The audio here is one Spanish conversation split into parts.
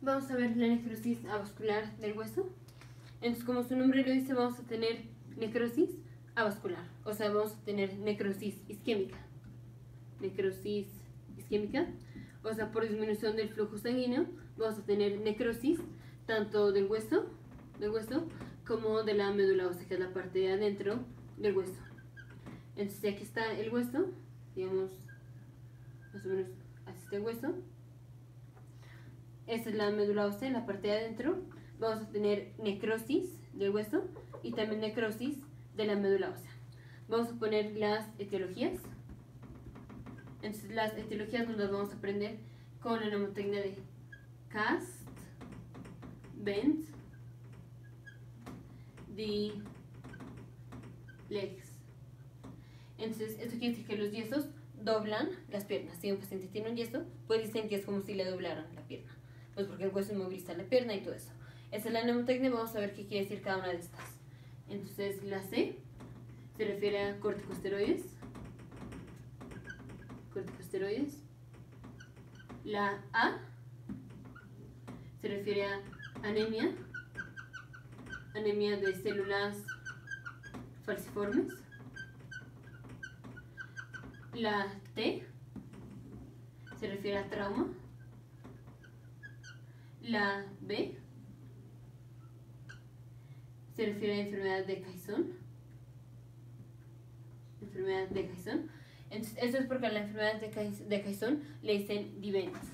vamos a ver la necrosis avascular del hueso. Entonces, como su nombre lo dice, vamos a tener necrosis avascular, o sea, vamos a tener necrosis isquémica. Necrosis isquémica, o sea, por disminución del flujo sanguíneo, vamos a tener necrosis tanto del hueso como de la médula ósea, que es la parte de adentro del hueso. Entonces, aquí está el hueso, digamos, más o menos así está el hueso. Esta es la médula ósea, en la parte de adentro. Vamos a tener necrosis del hueso y también necrosis de la médula ósea. Vamos a poner las etiologías. Entonces, las etiologías nos las vamos a aprender con la mnemotecnia de cast, bend, the legs. Entonces, esto quiere decir que los yesos doblan las piernas. Si un paciente tiene un yeso, pues dicen que es como si le doblaran la pierna, pues porque el hueso inmoviliza la pierna y todo eso. Esa es la mnemotecnia, vamos a ver qué quiere decir cada una de estas. Entonces, la C se refiere a corticosteroides. La A se refiere a anemia de células falciformes. La T se refiere a trauma. La B se refiere a enfermedad de Caisson. Entonces, esto es porque a la enfermedad de Caisson le dicen DIVENS.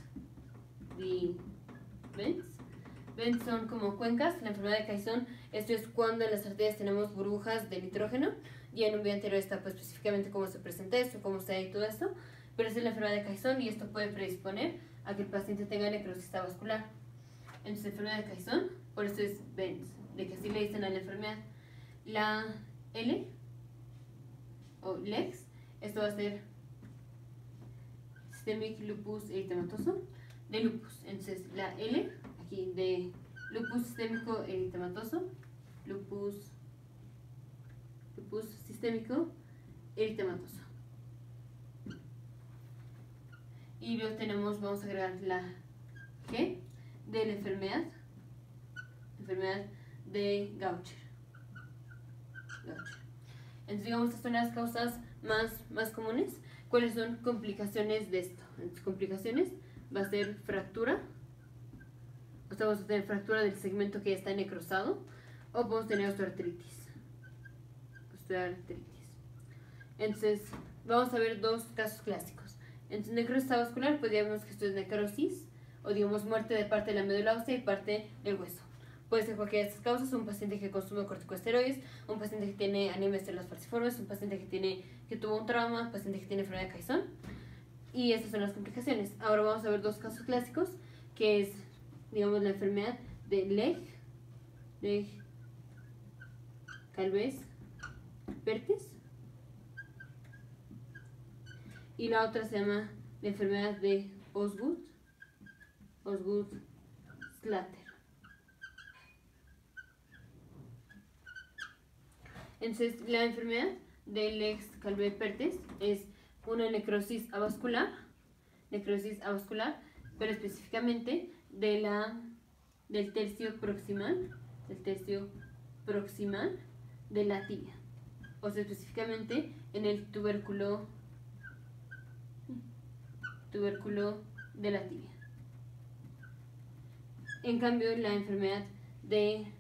DIVENS son como cuencas. La enfermedad de Caisson, esto es cuando en las arterias tenemos burbujas de nitrógeno. Y en un video anterior está pues, específicamente cómo se presenta esto, cómo se da y todo esto. Pero esa es la enfermedad de Caisson y esto puede predisponer a que el paciente tenga necrosis vascular. Entonces, enfermedad de Caisson, por eso es VENS, de que así le dicen a la enfermedad. La L o LEX, esto va a ser Systemic Lupus Eritematoso, de lupus. Entonces, la L aquí de lupus sistémico eritematoso, lupus sistémico eritematoso. Y luego tenemos, vamos a agregar la G de la enfermedad de Gaucher. Entonces, digamos, estas son las causas más comunes. ¿Cuáles son complicaciones de esto? Entonces, complicaciones va a ser fractura, o sea, vamos a tener fractura del segmento que ya está necrosado, o podemos tener osteoartritis. Entonces, vamos a ver dos casos clásicos. Entonces, necrosis avascular, pues ya vemos que esto es necrosis, o digamos muerte de parte de la médula ósea y parte del hueso. Puede ser cualquiera de estas causas: un paciente que consume corticosteroides, un paciente que tiene anemia de células falciformes, un paciente que tuvo un trauma, un paciente que tiene enfermedad de Caisson. Y estas son las complicaciones. Ahora vamos a ver dos casos clásicos, que es, digamos, la enfermedad de Legg-Calvé-Pertes. Y la otra se llama la enfermedad de Osgood-Schlatter. Entonces, la enfermedad de Legg-Calvé-Pertes es una necrosis avascular, pero específicamente del tercio proximal de la tibia, o sea, específicamente en el tubérculo de la tibia. En cambio, la enfermedad de